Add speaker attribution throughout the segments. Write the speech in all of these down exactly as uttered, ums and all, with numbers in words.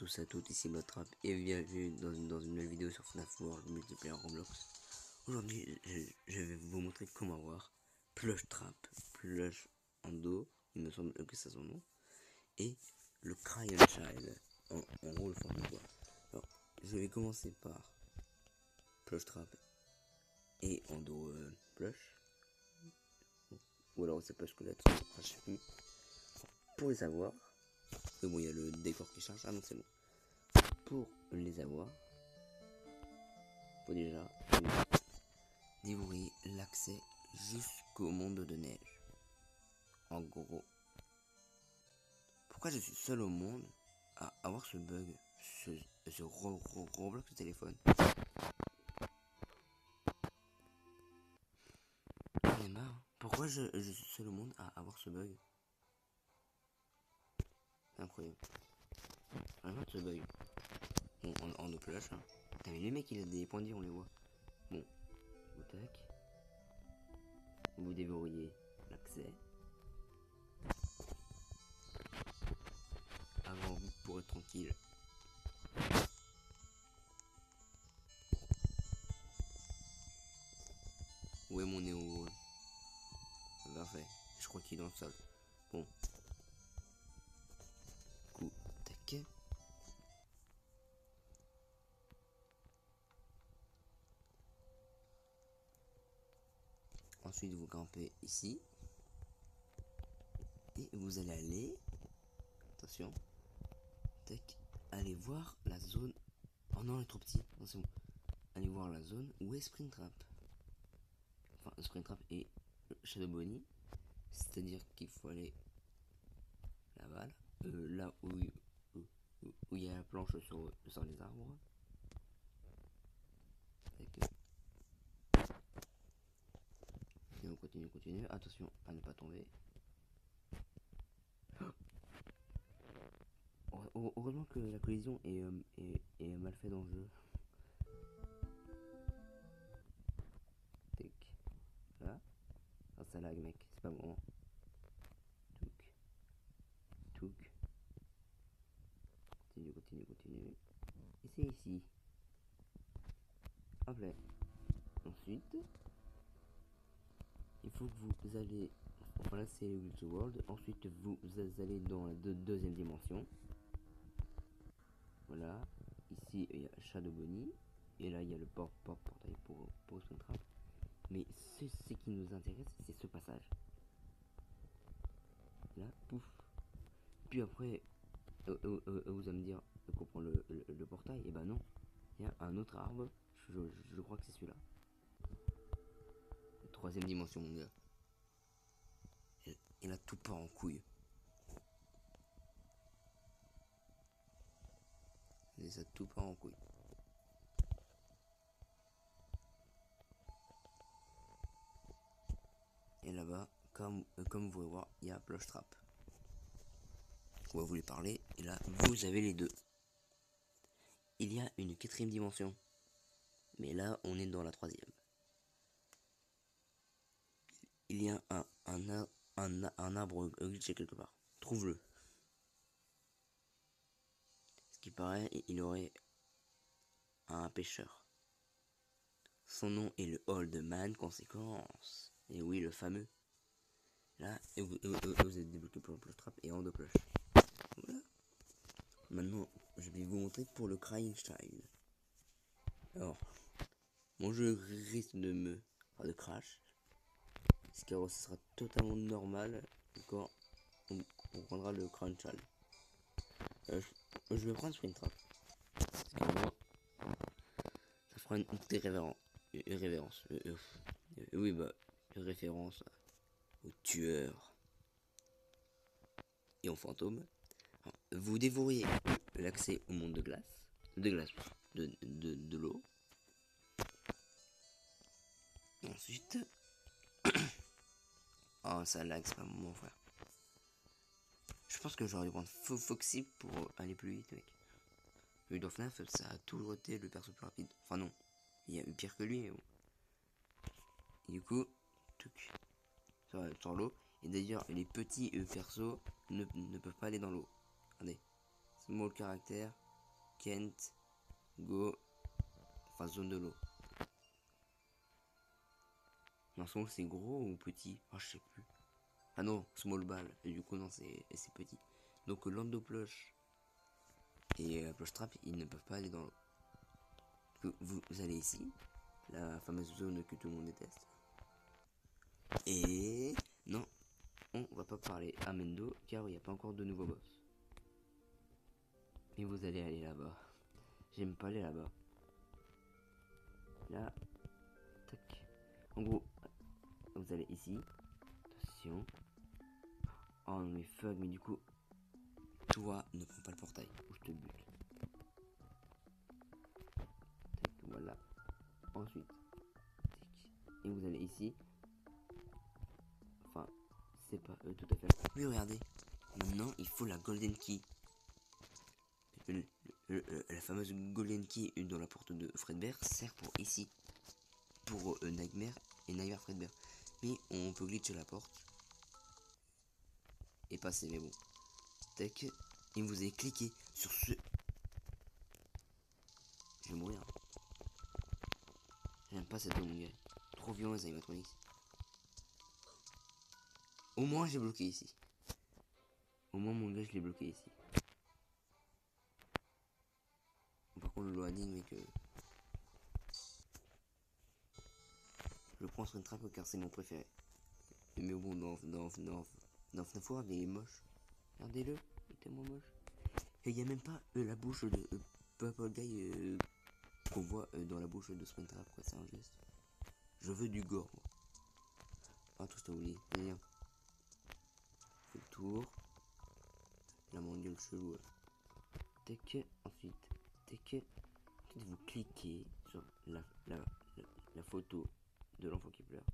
Speaker 1: tous et à toutes, ici Bloodtrap et bienvenue dans une, dans une nouvelle vidéo sur F NAF World Multiplayer Roblox. Aujourd'hui, je, je vais vous montrer comment avoir Plush Trap, Plush en dos, il me semble que c'est son nom, et le Crayon Child en, en rôle fort de bois. Alors, je vais commencer par Plush Trap et en dos euh, Plush, ou alors c'est Plush Squelette, je sais plus. Pour les avoir, mais bon, il y a le décor qui charge, ah non c'est bon. Pour les avoir, faut déjà déverrouiller l'accès jusqu'au monde de neige. En gros, pourquoi je suis seul au monde à avoir ce bug, ce, ce ro ro Roblox de téléphone? J'en ai marre. Pourquoi je, je suis seul au monde à avoir ce bug? Incroyable. J'en ai marre de ce bug. Bon, en, en deux plush, hein. T'as vu les mecs, il a des points de vie, on les voit. Bon, vous tac. Vous déverrouillez l'accès. Avant vous pour être tranquille. Où est mon néo? Parfait. Je crois qu'il est dans le sol. Bon. Du coup, tac. Ensuite, vous campez ici. Et vous allez aller. Attention. Tac. Allez voir la zone. Oh non, il est trop petit. Non, c'est bon. Allez voir la zone où est Springtrap. Enfin, Springtrap et Shadow Bonnie. C'est-à-dire qu'il faut aller là-bas. Là, euh, là où, où, où il y a la planche sur, sur les arbres. Tac. Et on continue, on continue. Attention à ne pas tomber. Heureusement que la collision est, euh, est, est mal faite dans le jeu. Tac. Là. Ah, ça lag, mec. C'est pas bon. Touk. Touk. Continue, continue, continue. Et c'est ici. Hop là. Ensuite, il faut que vous allez. Voilà, c'est le World. Ensuite, vous allez dans la deux, deuxième dimension. Voilà. Ici, il y a Shadow Bonnie. Et là, il y a le port, port portail pour, pour Springtrap. Mais ce, ce qui nous intéresse, c'est ce passage. Là, pouf. Puis après, euh, euh, euh, vous allez me dire qu'on prend le, le, le portail. Et ben non. Il y a un autre arbre. Je, je, je crois que c'est celui-là. Troisième dimension, mon gars. Et là, tout part en couille. Et ça, tout part en couille. Et là-bas, comme, euh, comme vous pouvez voir, il y a Plush Trap. On va vous les parler. Et là, vous avez les deux. Il y a une quatrième dimension. Mais là, on est dans la troisième. Il y a un, un, un, un arbre glitché quelque part. Trouve-le. Ce qui paraît, il aurait un pêcheur. Son nom est le Old Man Conséquence. Et oui, le fameux. Là, et vous, et vous, et vous êtes débloqué pour le Plush Trap et en deux plush. Voilà. Maintenant, je vais vous montrer pour le Crying Child. Alors, mon jeu risque de me... Enfin, de crash. Ce qui sera totalement normal quand on, on prendra le Crying Child. Euh, je, je vais prendre Springtrap. Parce que moi, ça fera une petite révérence. Une révérence. Euh, euh, euh, oui, bah, une référence au tueur et aux fantômes. Alors, vous dévorez l'accès au monde de glace. De glace, de, de, de l'eau. Ensuite... oh, ça lag, c'est pas mon frère. Je pense que j'aurais dû prendre Foxy pour aller plus vite, mec. Lui dans F NAF, ça a toujours été le perso plus rapide. Enfin non, il y a eu pire que lui, mais bon. Et du coup, tuc, ça va sur l'eau. Et d'ailleurs, les petits euh, persos ne, ne peuvent pas aller dans l'eau. Regardez, c'est moi le caractère. Kent Go. Enfin, zone de l'eau. Non, small c'est gros ou petit? Ah, je sais plus. Ah non, small ball. Et du coup, non, c'est petit. Donc, Lando Plush et euh, Plush Trap, ils ne peuvent pas aller dans l'eau. Vous, vous allez ici, la fameuse zone que tout le monde déteste. Et non, on va pas parler à Mendo car il n'y a pas encore de nouveaux boss. Et vous allez aller là-bas. J'aime pas aller là-bas. Là, tac. En gros, vous allez ici. Attention. Oh non mais fuck, mais du coup, toi ne prends pas le portail ou je te bute. Tac, voilà. Ensuite, tac. Et vous allez ici. Enfin, c'est pas euh, tout à fait. Oui, regardez. Maintenant, il faut la Golden Key. Le, le, le, la fameuse Golden Key dans la porte de Fredbear sert pour ici. Pour euh, Nightmare et Nightmare Fredbear. Mais on peut glitcher la porte. Et passer, mais bon. Tac. Et vous avez cliqué sur ce. Je vais mourir. J'aime pas cette zone, mon gars. Trop violent les animatronics. Au moins j'ai bloqué ici. Au moins mon gars je l'ai bloqué ici. Par contre le loading mais que. Je le prends sur une trappe car c'est mon préféré. Mais bon dans dans dans dans F NAF World il est moche. Regardez-le, il est tellement moche. Et il n'y a même pas euh, la bouche de euh, Purple Guy euh, qu'on voit euh, dans la bouche de Springtrap quoi, c'est un geste. Je veux du gore moi. Ah tout ça oublié. Viens. Fais le tour. Là mon gueule chelou. Là. Tac, ensuite, tac, ensuite vous cliquez sur la, la, la, la photo de l'enfant qui pleure.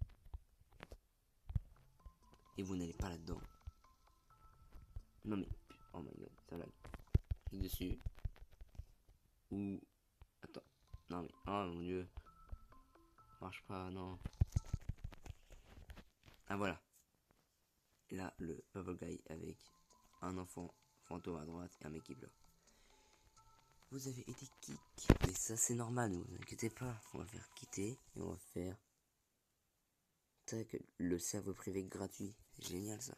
Speaker 1: Et vous n'allez pas là-dedans. Non mais, oh my god, ça lag. Clique dessus. Ou, attends, non mais, oh mon dieu. Marche pas, non. Ah voilà. Là, le Bubble Guy avec un enfant fantôme à droite et un mec qui pleure. Vous avez été kick. Mais ça c'est normal, ne vous inquiétez pas. On va faire quitter et on va faire tac, le serveur privé gratuit. C'est génial ça.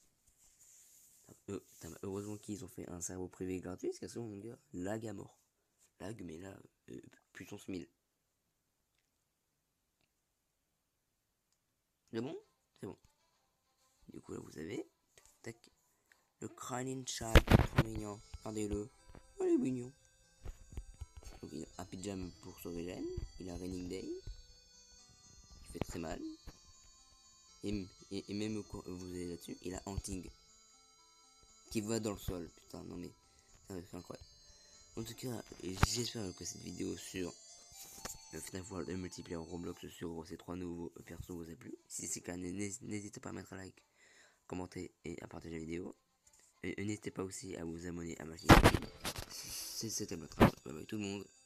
Speaker 1: Euh, heureusement qu'ils ont fait un serveur privé gratuit parce que sinon mon gars, lag à mort. Lag mais là, euh, puissance mille. C'est bon? C'est bon. Du coup là vous avez tac, le Crying Child, trop mignon. Regardez-le. Oh, il est mignon. Donc il a Happy Jam pour sauver Jen. Il a Raining Day. Il fait très mal. Et, et, et même quand vous allez là-dessus, il a Hunting. Qui va dans le sol. Putain, non mais. C'est incroyable. En tout cas, j'espère que cette vidéo sur le F NAF World multiplayer Roblox sur ces trois nouveaux persos vous a plu. Si c'est le cas, n'hésitez pas à mettre un like, commenter et à partager la vidéo. Et n'hésitez pas aussi à vous abonner à ma chaîne. C'était notre bye bye tout le monde.